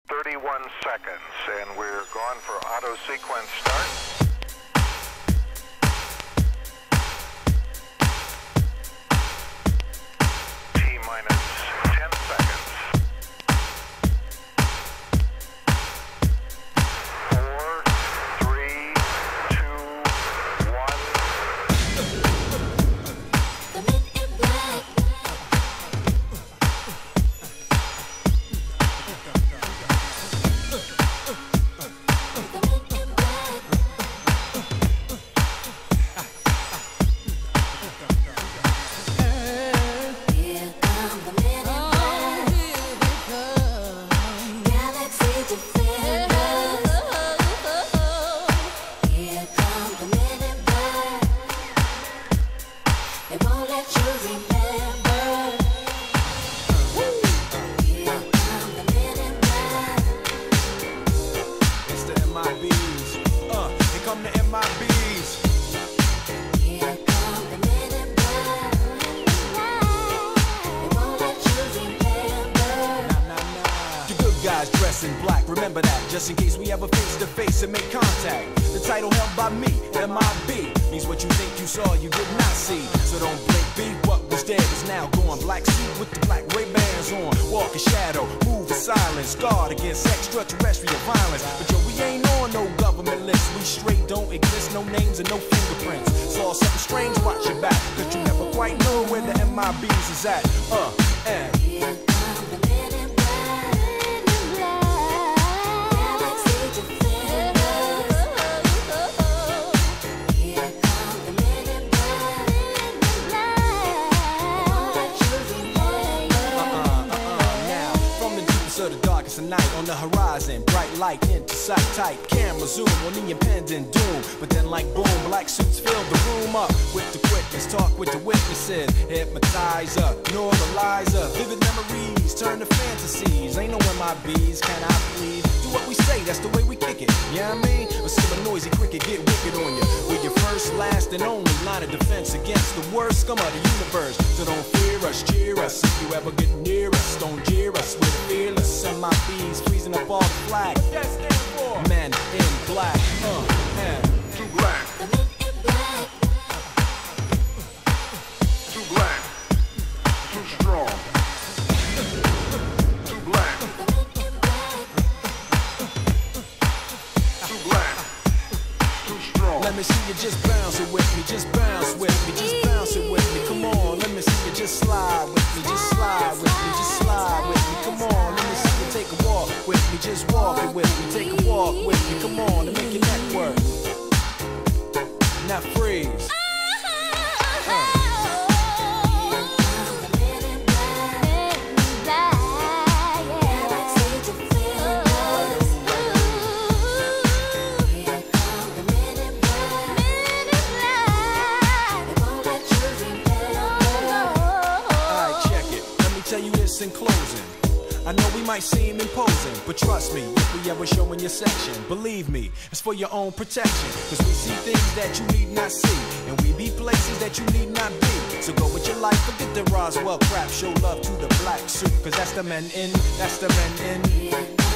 31 seconds, and we're gone for auto sequence start. T-minus 10 seconds. 4, 3, 2, 1. The men in black. Dressed in black, remember that, just in case we ever face to face and make contact. The title held by me, MIB, means what you think you saw, you did not see. So don't blink, be what was dead is now gone. Black suit with the black Ray-Bans on, walk in shadow, move in silence, guard against extraterrestrial violence. But yo, we ain't on no government list, we straight don't exist, no names and no fingerprints. Saw something strange, watch your back, cause you never quite know where the MIBs is at. Night on the horizon, bright light into sight, tight camera zoom on the impending doom. But then like boom, black suits fill the room up with the quickness, talk with the witnesses, hypnotizer, neuralizer, vivid memories turn to fantasies. Ain't no MIBs, can I please? Do what we say, that's the way we kick it, you know what I mean? Or see a noisy cricket get wicked on you. We're your first, last, and only line of defense against the worst scum of the universe. So don't fear us, cheer us, if you ever get near us, don't jeer us, we're fearless. MIBs freezing up all the flag. What that stand for? Men in black, Too black. The men in black. Too black. Too strong. Too black. The men in black. Too black. Too strong. let me see you just bounce it with me, just bounce with me, just bounce it with me, come on, let me see you just slide with me, just slide with me, just slide with me, come on, let me see you take a walk with me, just walk it with me, take a walk with me, come on, and make your neck work. Now freeze. In closing, I know we might seem imposing, but trust me, if we ever show in your section, believe me, it's for your own protection. Cause we see things that you need not see, and we be places that you need not be. So go with your life, forget the Roswell crap, show love to the black suit, cause that's the men in, that's the men in.